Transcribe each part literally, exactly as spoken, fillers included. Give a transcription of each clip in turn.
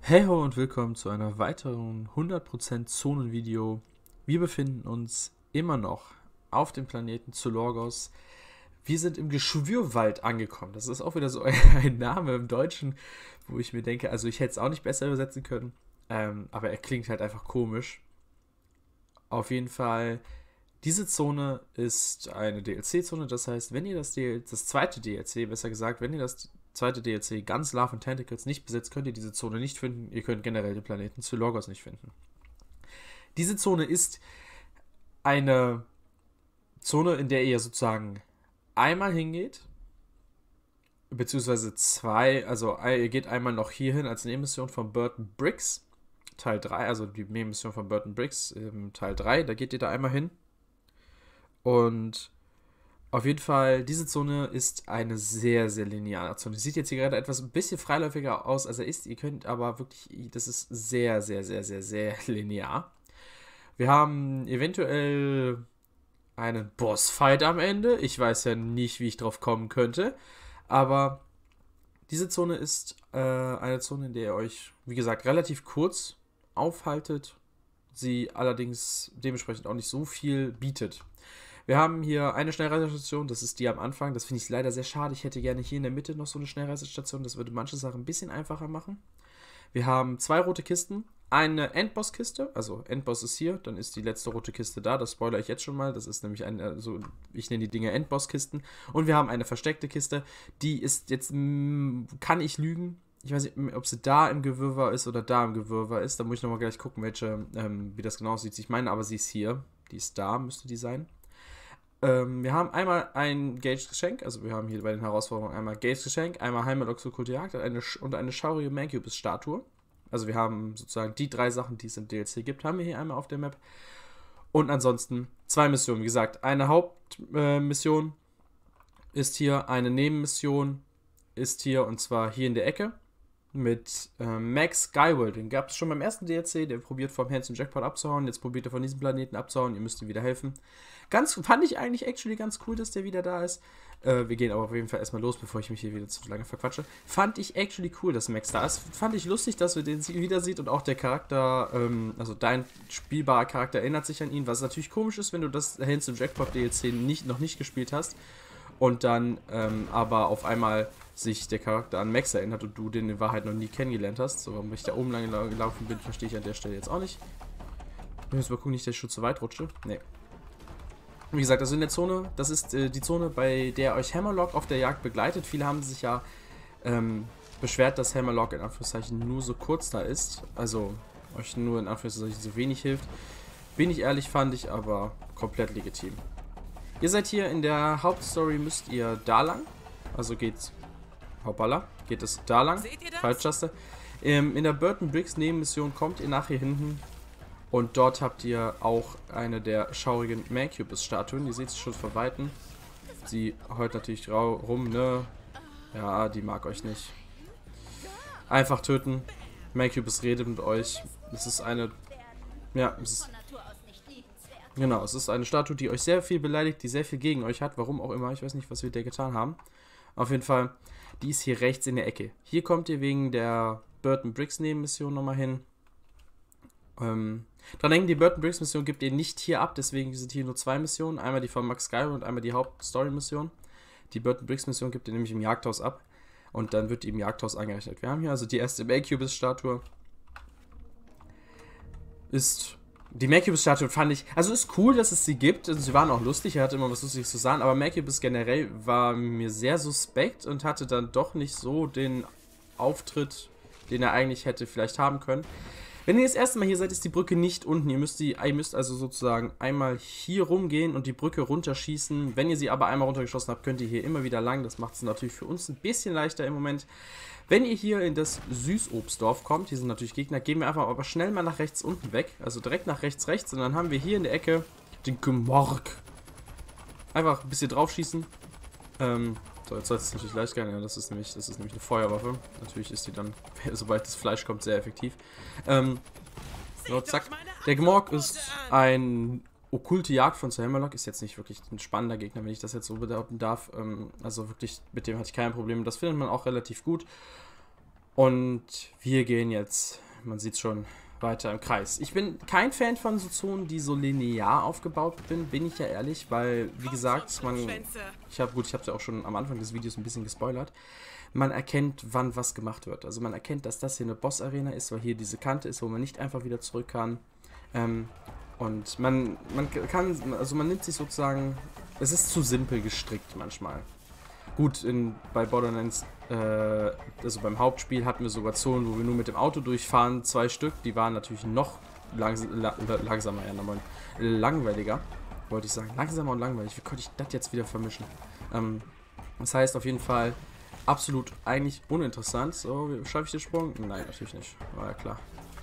Hey ho und willkommen zu einer weiteren hundert Prozent Zonen-Video. Wir befinden uns immer noch auf dem Planeten Zulorgos. Wir sind im Geschwürwald angekommen. Das ist auch wieder so ein Name im Deutschen, wo ich mir denke, also ich hätte es auch nicht besser übersetzen können, ähm, aber er klingt halt einfach komisch. Auf jeden Fall, diese Zone ist eine D L C-Zone, das heißt, wenn ihr das, D L C, das zweite D L C, besser gesagt, wenn ihr das zweite D L C ganz Love and Tentacles nicht besitzt, könnt ihr diese Zone nicht finden. Ihr könnt generell den Planeten Zulorgos nicht finden. Diese Zone ist eine Zone, in der ihr sozusagen einmal hingeht, beziehungsweise zwei, also ihr geht einmal noch hier hin als Nebenmission von Burton Briggs, Teil drei, also die Nebenmission von Burton Briggs, Teil drei, da geht ihr da einmal hin. Und auf jeden Fall, diese Zone ist eine sehr, sehr lineare Zone. Die sieht jetzt hier gerade etwas ein bisschen freiläufiger aus, als er ist. Ihr könnt aber wirklich, das ist sehr, sehr, sehr, sehr, sehr linear. Wir haben eventuell einen Bossfight am Ende. Ich weiß ja nicht, wie ich drauf kommen könnte. Aber diese Zone ist äh, eine Zone, in der ihr euch, wie gesagt, relativ kurz aufhaltet. Sie allerdings dementsprechend auch nicht so viel bietet. Wir haben hier eine Schnellreisestation, das ist die am Anfang. Das finde ich leider sehr schade. Ich hätte gerne hier in der Mitte noch so eine Schnellreisestation. Das würde manche Sachen ein bisschen einfacher machen. Wir haben zwei rote Kisten, eine Endboss-Kiste. Also Endboss ist hier, dann ist die letzte rote Kiste da. Das spoilere ich jetzt schon mal. Das ist nämlich ein, also ich nenne die Dinge Endboss-Kisten. Und wir haben eine versteckte Kiste. Die ist jetzt, kann ich lügen? Ich weiß nicht, ob sie da im Gewirrwarr ist oder da im Gewirrwarr ist. Da muss ich nochmal gleich gucken, welche, ähm, wie das genau aussieht. Ich meine aber, sie ist hier. Die ist da, müsste die sein. Ähm, wir haben einmal ein Gage-Geschenk, also wir haben hier bei den Herausforderungen einmal Gage-Geschenk, einmal Heimat okkulte Jagd und eine, und eine schaurige Mancubus-Statue. Also wir haben sozusagen die drei Sachen, die es im D L C gibt, haben wir hier einmal auf der Map. Und ansonsten zwei Missionen. Wie gesagt, eine Hauptmission äh, ist hier, eine Nebenmission ist hier, und zwar hier in der Ecke mit äh, Max Skyward. Den gab es schon beim ersten D L C, der probiert vom Handsome Jackpot abzuhauen. Jetzt probiert er von diesem Planeten abzuhauen. Ihr müsst ihm wieder helfen. Ganz, fand ich eigentlich actually ganz cool, dass der wieder da ist. Äh, wir gehen aber auf jeden Fall erstmal los, bevor ich mich hier wieder zu lange verquatsche. Fand ich actually cool, dass Max da ist. Fand ich lustig, dass wir den wieder sieht und auch der Charakter, ähm, also dein spielbarer Charakter erinnert sich an ihn, was natürlich komisch ist, wenn du das Handsome Jackpot D L C nicht, noch nicht gespielt hast und dann ähm, aber auf einmal sich der Charakter an Max erinnert und du den in Wahrheit noch nie kennengelernt hast. So, warum ich da oben lang gelaufen bin, verstehe ich an der Stelle jetzt auch nicht. Ich muss mal gucken, nicht, dass ich schon zu weit rutsche. Nee. Wie gesagt, also in der Zone, das ist äh, die Zone, bei der euch Hammerlock auf der Jagd begleitet. Viele haben sich ja ähm, beschwert, dass Hammerlock in Anführungszeichen nur so kurz da ist. Also euch nur in Anführungszeichen so wenig hilft. Wenig ehrlich fand ich, aber komplett legitim. Ihr seid hier in der Hauptstory, müsst ihr da lang. Also geht's. Hoppala, geht es da lang. Falschtaste. Ähm, in der Burton Briggs Nebenmission kommt ihr nach hier hinten. Und dort habt ihr auch eine der schaurigen Mancubus-Statuen. Ihr seht sie schon von Weitem. Sie heult natürlich rum, ne? Ja, die mag euch nicht. Einfach töten. Mancubus redet mit euch. Es ist eine... Ja, es ist... Genau, es ist eine Statue, die euch sehr viel beleidigt, die sehr viel gegen euch hat. Warum auch immer. Ich weiß nicht, was wir der getan haben. Auf jeden Fall, die ist hier rechts in der Ecke. Hier kommt ihr wegen der Burton Briggs Nebenmission nochmal hin. Ähm, dran denken, die Burton Briggs Mission gibt ihr nicht hier ab, deswegen sind hier nur zwei Missionen. Einmal die von Max Skyward und einmal die Hauptstory-Mission. Die Burton Briggs Mission gibt ihr nämlich im Jagdhaus ab. Und dann wird die im Jagdhaus angerechnet. Wir haben hier also die erste Mancubus-Statue. Ist... Die Mancubus-Statue fand ich, also ist cool, dass es sie gibt, also sie waren auch lustig, er hatte immer was Lustiges zu sagen, aber Mancubus generell war mir sehr suspekt und hatte dann doch nicht so den Auftritt, den er eigentlich hätte vielleicht haben können. Wenn ihr das erste Mal hier seid, ist die Brücke nicht unten, ihr müsst, die, ihr müsst also sozusagen einmal hier rumgehen und die Brücke runterschießen. Wenn ihr sie aber einmal runtergeschossen habt, könnt ihr hier immer wieder lang, das macht es natürlich für uns ein bisschen leichter im Moment. Wenn ihr hier in das Süßobstdorf kommt, hier sind natürlich Gegner, gehen wir einfach aber schnell mal nach rechts unten weg. Also direkt nach rechts, rechts. Und dann haben wir hier in der Ecke den Gemorg. Einfach ein bisschen draufschießen. Ähm, so, jetzt soll es natürlich leicht gehen. Ja, das ist nämlich, das ist nämlich eine Feuerwaffe. Natürlich ist die dann, sobald das Fleisch kommt, sehr effektiv. Ähm, so, zack. Der Gemorg ist ein okkulte Jagd von Sir Hammerlock. Ist jetzt nicht wirklich ein spannender Gegner, wenn ich das jetzt so behaupten darf. Ähm, also wirklich, mit dem hatte ich kein Problem. Das findet man auch relativ gut. Und wir gehen jetzt, man sieht schon, weiter im Kreis. Ich bin kein Fan von so Zonen, die so linear aufgebaut sind, bin ich ja ehrlich, weil, wie gesagt, man, ich habe gut, ich habe es ja auch schon am Anfang des Videos ein bisschen gespoilert, man erkennt, wann was gemacht wird. Also man erkennt, dass das hier eine Boss-Arena ist, weil hier diese Kante ist, wo man nicht einfach wieder zurück kann. Ähm, und man, man kann, also man nimmt sich sozusagen, es ist zu simpel gestrickt manchmal. Gut, in, bei Borderlands, äh, also beim Hauptspiel hatten wir sogar Zonen, wo wir nur mit dem Auto durchfahren, zwei Stück, die waren natürlich noch langs la langsamer, ja, nochmal langweiliger, wollte ich sagen, langsamer und langweilig, wie konnte ich das jetzt wieder vermischen? Ähm, das heißt auf jeden Fall, absolut eigentlich uninteressant. So, schaffe ich den Sprung? Nein, natürlich nicht, war ja klar.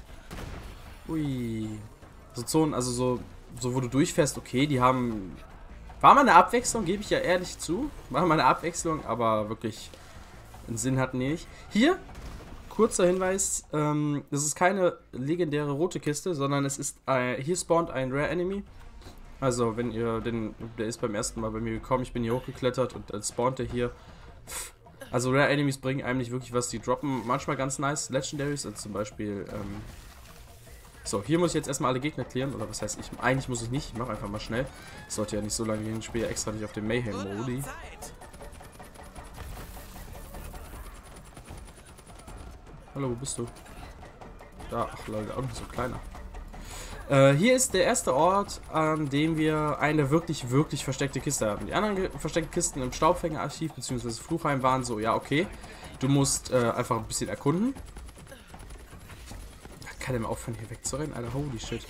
Ui, so Zonen, also so, so wo du durchfährst, okay, die haben... War mal eine Abwechslung, gebe ich ja ehrlich zu. War mal eine Abwechslung, aber wirklich einen Sinn hatten die nicht. Hier, kurzer Hinweis, ähm, das ist keine legendäre rote Kiste, sondern es ist, äh, hier spawnt ein Rare Enemy. Also, wenn ihr den, der ist beim ersten Mal bei mir gekommen, ich bin hier hochgeklettert und dann spawnt er hier. Also, Rare Enemies bringen einem nicht wirklich was, die droppen manchmal ganz nice Legendaries, also zum Beispiel, ähm, so, hier muss ich jetzt erstmal alle Gegner klären, oder was heißt ich? Eigentlich muss ich nicht, ich mache einfach mal schnell. Ich sollte ja nicht so lange gehen, ich spiele extra nicht auf dem Mayhem-Modi. Hallo, wo bist du? Da, ach Leute, auch nicht so kleiner. Äh, hier ist der erste Ort, an dem wir eine wirklich, wirklich versteckte Kiste haben. Die anderen versteckten Kisten im Staubfängerarchiv bzw. Fluchheim waren so, ja okay, du musst äh, einfach ein bisschen erkunden. Kann der mal aufhören, hier wegzurennen? Alter, holy shit.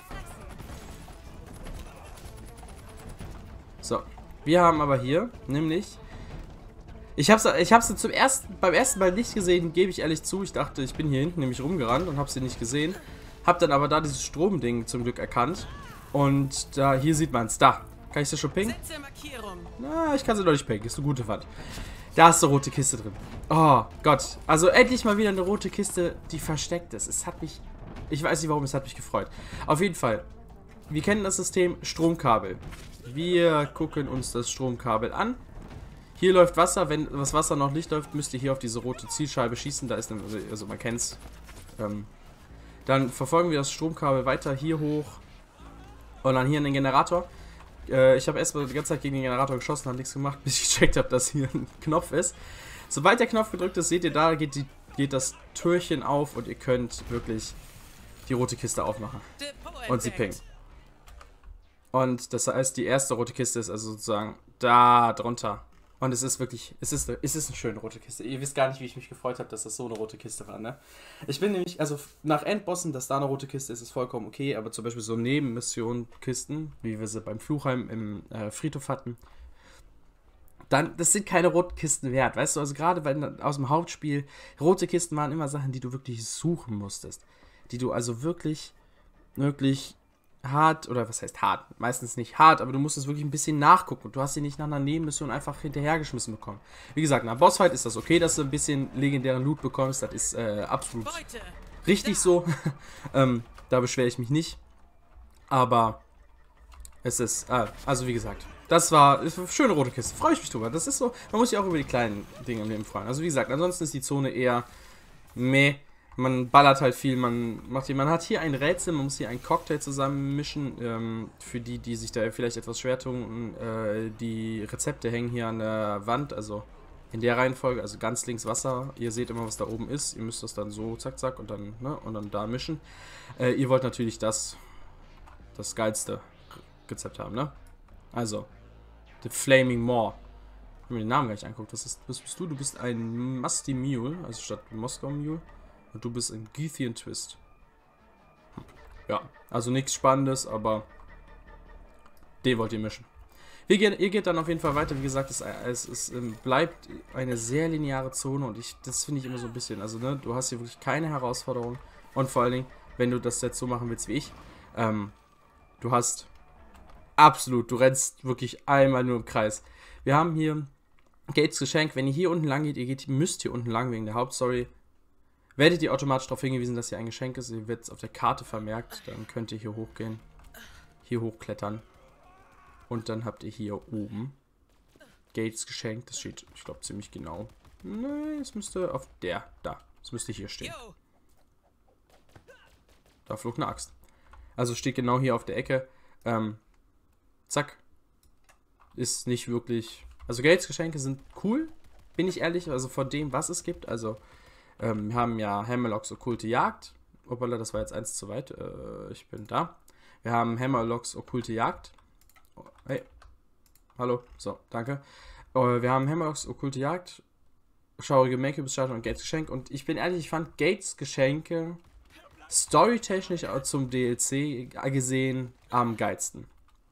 So, wir haben aber hier, nämlich... Ich hab's, ich hab's zum ersten, beim ersten Mal nicht gesehen, gebe ich ehrlich zu. Ich dachte, ich bin hier hinten nämlich rumgerannt und habe sie nicht gesehen. Hab dann aber da dieses Stromding zum Glück erkannt. Und da, hier sieht man's. Da. Kann ich das schon pingen? Na, ich kann sie doch nicht pingen. Ist eine gute Wand. Da ist eine rote Kiste drin. Oh Gott. Also endlich mal wieder eine rote Kiste, die versteckt ist. Es hat mich... Ich weiß nicht warum, es hat mich gefreut. Auf jeden Fall. Wir kennen das System Stromkabel. Wir gucken uns das Stromkabel an. Hier läuft Wasser. Wenn das Wasser noch nicht läuft, müsst ihr hier auf diese rote Zielscheibe schießen. Da ist eine... Also man kennt's. Ähm, dann verfolgen wir das Stromkabel weiter hier hoch. Und dann hier in den Generator. Ich habe erstmal die ganze Zeit gegen den Generator geschossen, habe nichts gemacht, bis ich gecheckt habe, dass hier ein Knopf ist. Sobald der Knopf gedrückt ist, seht ihr da, geht, die, geht das Türchen auf und ihr könnt wirklich die rote Kiste aufmachen. Und sie pingen. Und das heißt, die erste rote Kiste ist also sozusagen da drunter. Und es ist wirklich, es ist, es ist eine schöne rote Kiste. Ihr wisst gar nicht, wie ich mich gefreut habe, dass das so eine rote Kiste war, ne? Ich bin nämlich, also nach Endbossen, dass da eine rote Kiste ist, ist vollkommen okay, aber zum Beispiel so Nebenmission-Kisten, wie wir sie beim Fluchheim im äh, Friedhof hatten, dann, das sind keine roten Kisten wert, weißt du? Also gerade weil aus dem Hauptspiel, rote Kisten waren immer Sachen, die du wirklich suchen musstest. Die du also wirklich, wirklich hart, oder was heißt hart? Meistens nicht hart, aber du musst es wirklich ein bisschen nachgucken. Du hast sie nicht nach einer Nebenmission einfach hinterhergeschmissen bekommen. Wie gesagt, nach Bossfight ist das okay, dass du ein bisschen legendären Loot bekommst. Das ist äh, absolut richtig so. ähm, da beschwere ich mich nicht. Aber es ist, äh, also wie gesagt, das war, ist eine schöne rote Kiste. Freue ich mich drüber. Das ist so, man muss sich auch über die kleinen Dinge im Leben freuen. Also wie gesagt, ansonsten ist die Zone eher meh. Man ballert halt viel, man macht hier, man hat hier ein Rätsel, man muss hier einen Cocktail zusammenmischen, ähm, für die, die sich da vielleicht etwas schwer tun, äh, die Rezepte hängen hier an der Wand, also in der Reihenfolge, also ganz links Wasser, ihr seht immer, was da oben ist, ihr müsst das dann so, zack, zack, und dann, ne, und dann da mischen. Äh, ihr wollt natürlich das, das geilste Rezept haben, ne? Also, The Flaming Maw. Ich habe mir den Namen gar nicht angeguckt, was, ist, was bist du? Du bist ein Musty Mule, also statt Moskau Mule. Und du bist ein Geethian Twist. Hm. Ja, also nichts Spannendes, aber den wollt ihr mischen. Wir gehen, ihr geht dann auf jeden Fall weiter. Wie gesagt, es, es, es bleibt eine sehr lineare Zone und ich, das finde ich immer so ein bisschen. Also, ne, du hast hier wirklich keine Herausforderung. Und vor allen Dingen, wenn du das jetzt so machen willst wie ich, ähm, du hast absolut, du rennst wirklich einmal nur im Kreis. Wir haben hier Gates Geschenk. Wenn ihr hier unten lang geht, ihr geht, müsst hier unten lang wegen der Hauptstory. Werdet ihr automatisch darauf hingewiesen, dass hier ein Geschenk ist. Ihr wird es auf der Karte vermerkt. Dann könnt ihr hier hochgehen. Hier hochklettern. Und dann habt ihr hier oben Gates Geschenk. Das steht, ich glaube, ziemlich genau. Nein, es müsste auf der, da. Das müsste hier stehen. Da flog eine Axt. Also steht genau hier auf der Ecke. Ähm, zack. Ist nicht wirklich... Also Gates Geschenke sind cool, bin ich ehrlich. Also von dem, was es gibt. Also ähm, wir haben ja Hammerlocks Okkulte Jagd. Hoppala, das war jetzt eins zu weit. Äh, ich bin da. Wir haben Hammerlocks Okkulte Jagd. Oh, hey. Hallo. So, danke. Äh, wir haben Hammerlocks Okkulte Jagd. Schaurige Make-up-Bestattung und Gates Geschenk. Und ich bin ehrlich, ich fand Gates Geschenke storytechnisch zum D L C gesehen am geilsten.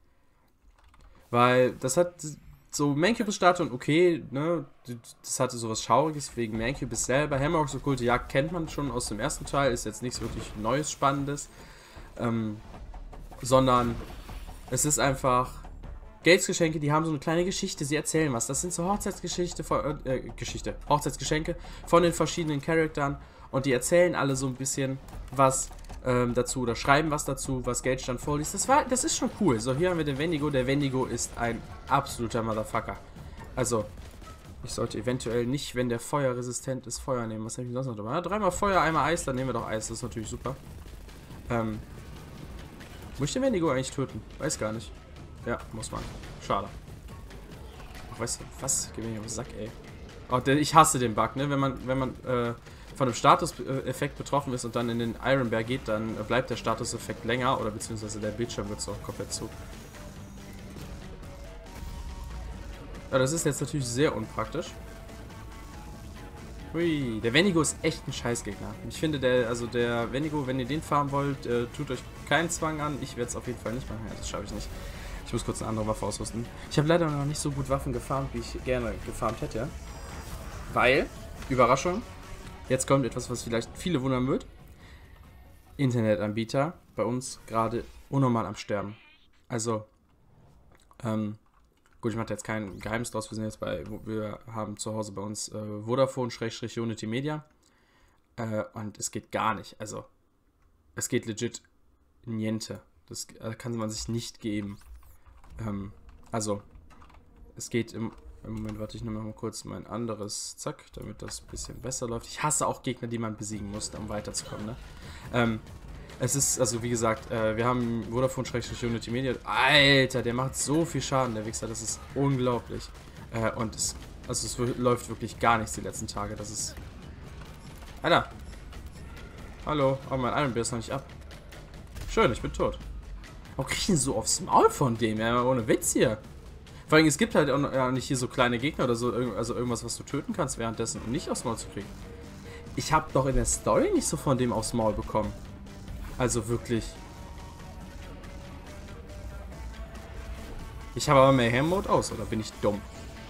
Weil das hat so Mancubus-Statuen, okay, ne, das hatte sowas Schauriges wegen Mancubus selber. Hammerlocks Okkulte Jagd kennt man schon aus dem ersten Teil, ist jetzt nichts wirklich Neues, Spannendes. Ähm, sondern es ist einfach Gates Geschenke, die haben so eine kleine Geschichte, sie erzählen was. Das sind so Hochzeitsgeschichte, von, äh, Geschichte, Hochzeitsgeschenke von den verschiedenen Charakteren und die erzählen alle so ein bisschen was ähm, dazu oder schreiben was dazu, was Gates dann vorliest. Das war, das ist schon cool. So, hier haben wir den Wendigo. Der Wendigo ist ein absoluter Motherfucker. Also, ich sollte eventuell nicht, wenn der feuerresistent ist, Feuer nehmen. Was habe ich denn sonst noch dabei? Ja, dreimal Feuer, einmal Eis, dann nehmen wir doch Eis. Das ist natürlich super. Ähm, muss ich den Wendigo eigentlich töten? Weiß gar nicht. Ja, muss man. Schade. Ach, weißt du, was? Geh mir hier auf den Sack, ey. Oh, der, ich hasse den Bug, ne? Wenn man, wenn man äh, von einem Statuseffekt betroffen ist und dann in den Iron Bear geht, dann äh, bleibt der Statuseffekt länger oder beziehungsweise der Bildschirm wird so komplett zu. Ja, das ist jetzt natürlich sehr unpraktisch. Hui, der Wendigo ist echt ein Scheißgegner. Ich finde, der, also der Wendigo, wenn ihr den farmen wollt, äh, tut euch keinen Zwang an. Ich werde es auf jeden Fall nicht machen. Ja, das schaffe ich nicht. Ich muss kurz eine andere Waffe ausrüsten. Ich habe leider noch nicht so gut Waffen gefarmt, wie ich gerne gefarmt hätte. Weil, Überraschung, jetzt kommt etwas, was vielleicht viele wundern wird. Internetanbieter bei uns gerade unnormal am Sterben. Also, ähm, gut, ich mache jetzt kein Geheimnis draus. Wir sind jetzt bei, wir haben zu Hause bei uns äh, Vodafone-Unity Media. Äh, und es geht gar nicht. Also, es geht legit niente. Das äh, kann man sich nicht geben. Ähm, also, es geht im, im Moment, warte ich nur mal kurz mein anderes, zack, damit das ein bisschen besser läuft. Ich hasse auch Gegner, die man besiegen muss, um weiterzukommen, ne? Ähm, es ist, also wie gesagt, äh, wir haben Vodafone-Unity Media. Alter, der macht so viel Schaden, der Wichser, das ist unglaublich. Äh, und es, also es läuft wirklich gar nichts die letzten Tage, das ist... Alter! Hallo, aber mein Iron Bear ist noch nicht ab. Schön, ich bin tot. Warum krieg ich denn so aufs Maul von dem? Ja, ohne Witz hier. Vor allem, es gibt halt auch noch, ja, nicht hier so kleine Gegner oder so, also irgendwas, was du töten kannst währenddessen, um nicht aufs Maul zu kriegen. Ich habe doch in der Story nicht so von dem aufs Maul bekommen. Also wirklich. Ich habe aber Mayhem-Mode aus, oder bin ich dumm?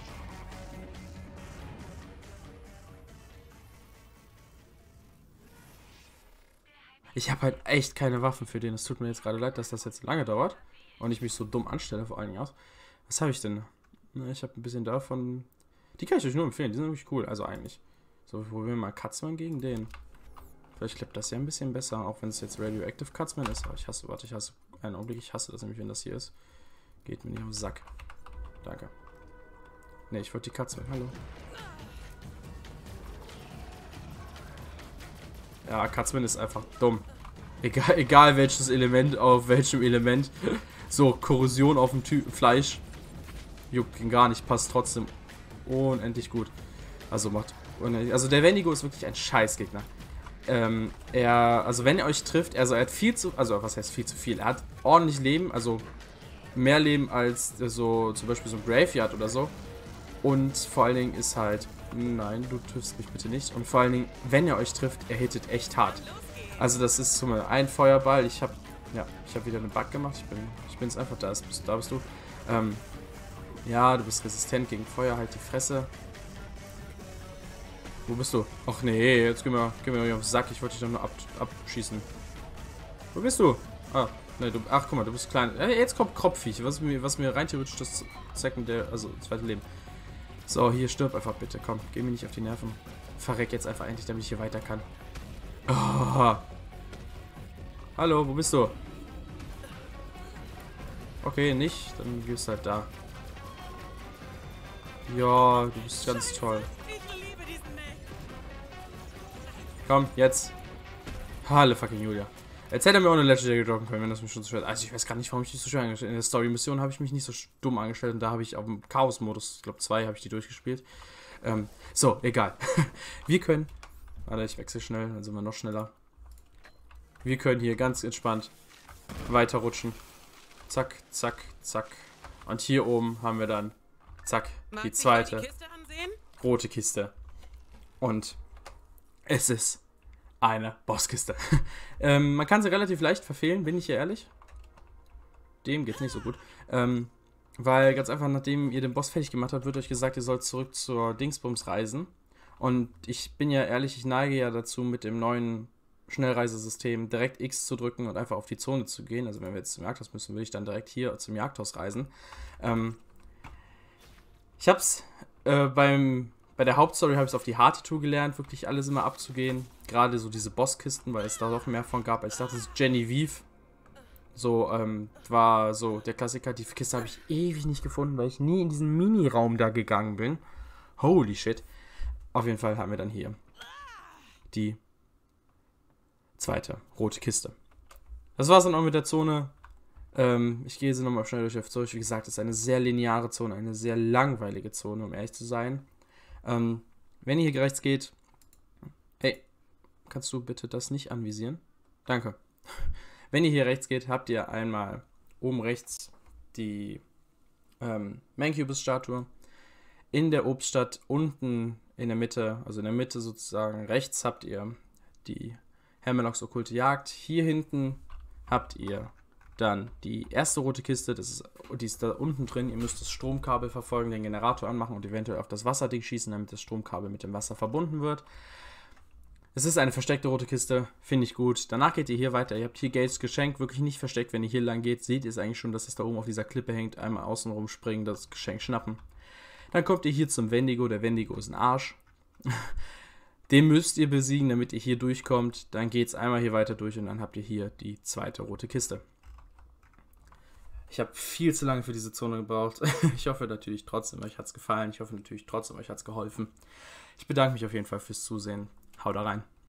Ich habe halt echt keine Waffen für den. Es tut mir jetzt gerade leid, dass das jetzt lange dauert. Und ich mich so dumm anstelle, vor allen Dingen aus. Was habe ich denn? Ich habe ein bisschen davon. Die kann ich euch nur empfehlen. Die sind nämlich cool. Also eigentlich. So, probieren wir mal Cutsman gegen den. Vielleicht klappt das ja ein bisschen besser. Auch wenn es jetzt Radioactive Cutsman ist. Aber ich hasse, warte, ich hasse. Einen Augenblick, ich hasse das nämlich, wenn das hier ist. Geht mir nicht auf den Sack. Danke. Ne, ich wollte die Cutsman. Hallo. Ja, Cutsman ist einfach dumm. Egal, egal welches Element auf welchem Element. So, Korrosion auf dem Ty Fleisch. Juckt ihn gar nicht, passt trotzdem unendlich gut. Also macht. Also der Wendigo ist wirklich ein Scheißgegner. Ähm, er, also wenn er euch trifft, also er hat viel zu, also was heißt viel zu viel? Er hat ordentlich Leben, also mehr Leben als so, zum Beispiel so ein Graveyard oder so. Und vor allen Dingen ist halt, nein, du triffst mich bitte nicht. Und vor allen Dingen, wenn er euch trifft, er hittet echt hart. Also das ist zum Beispiel ein Feuerball. Ich habe, ja, ich habe wieder einen Bug gemacht. Ich bin, ich bin jetzt einfach da. Da bist du. Ähm, ja, du bist resistent gegen Feuer. Halt die Fresse. Wo bist du? Ach nee, jetzt geh mir, geh mir auf den Sack. Ich wollte dich doch nur ab, abschießen. Wo bist du? Ah, nee, du, ach guck mal, du bist klein. Äh, jetzt kommt Kropfviech, was mir, was mir rein theoretisch das Sekundär, also zweite Leben. So, hier stirb einfach bitte. Komm, geh mir nicht auf die Nerven. Verreck jetzt einfach endlich, damit ich hier weiter kann. Oh. Hallo, wo bist du? Okay, nicht. Dann gehst du halt da. Ja, du bist ganz toll. Komm, jetzt. Halle fucking Julia. Jetzt hätte er mir auch eine Legendary droppen können, wenn das mich schon so schwer... Also ich weiß gar nicht, warum ich mich so schwer angestellt habe. In der Story-Mission habe ich mich nicht so dumm angestellt und da habe ich auf dem Chaos-Modus, ich glaube zwei, habe ich die durchgespielt. Ähm, so, egal. Wir können... Warte, ich wechsle schnell, dann sind wir noch schneller. Wir können hier ganz entspannt weiterrutschen. Zack, zack, zack. Und hier oben haben wir dann, zack, die zweite rote Kiste. Und es ist eine Bosskiste. ähm, man kann sie relativ leicht verfehlen, bin ich hier ehrlich. Dem geht's nicht so gut. Ähm, weil ganz einfach, nachdem ihr den Boss fertig gemacht habt, wird euch gesagt, ihr sollt zurück zur Dingsbums reisen. Und ich bin ja ehrlich, ich neige ja dazu, mit dem neuen Schnellreisesystem direkt X zu drücken und einfach auf die Zone zu gehen. Also wenn wir jetzt zum Jagdhaus müssen, würde ich dann direkt hier zum Jagdhaus reisen. Ähm, ich hab's äh, beim... Bei der Hauptstory habe ich es auf die harte Tour gelernt, wirklich alles immer abzugehen. Gerade so diese Bosskisten, weil es da doch mehr von gab. Ich dachte, das ist Genevieve. So, ähm, war so der Klassiker. Die Kiste habe ich ewig nicht gefunden, weil ich nie in diesen Mini-Raum da gegangen bin. Holy shit. Auf jeden Fall haben wir dann hier die zweite rote Kiste. Das war's dann auch mit der Zone. Ähm, ich gehe sie nochmal schnell durch, durch. Wie gesagt, es ist eine sehr lineare Zone, eine sehr langweilige Zone, um ehrlich zu sein. Ähm, wenn ihr hier rechts geht, hey, kannst du bitte das nicht anvisieren? Danke. Wenn ihr hier rechts geht, habt ihr einmal oben rechts die ähm, Mancubus-Statue. In der Obststadt unten in der Mitte, also in der Mitte sozusagen rechts, habt ihr die Hammerlocks okkulte Jagd. Hier hinten habt ihr dann die erste rote Kiste, das ist, die ist da unten drin. Ihr müsst das Stromkabel verfolgen, den Generator anmachen und eventuell auf das Wasserding schießen, damit das Stromkabel mit dem Wasser verbunden wird. Es ist eine versteckte rote Kiste, finde ich gut. Danach geht ihr hier weiter. Ihr habt hier Gates Geschenk, wirklich nicht versteckt. Wenn ihr hier lang geht, seht ihr es eigentlich schon, dass es da oben auf dieser Klippe hängt. Einmal außen rum springen, das Geschenk schnappen. Dann kommt ihr hier zum Wendigo. Der Wendigo ist ein Arsch. Den müsst ihr besiegen, damit ihr hier durchkommt. Dann geht es einmal hier weiter durch und dann habt ihr hier die zweite rote Kiste. Ich habe viel zu lange für diese Zone gebraucht. Ich hoffe natürlich trotzdem, euch hat es gefallen. Ich hoffe natürlich trotzdem, euch hat es geholfen. Ich bedanke mich auf jeden Fall fürs Zusehen. Haut da rein.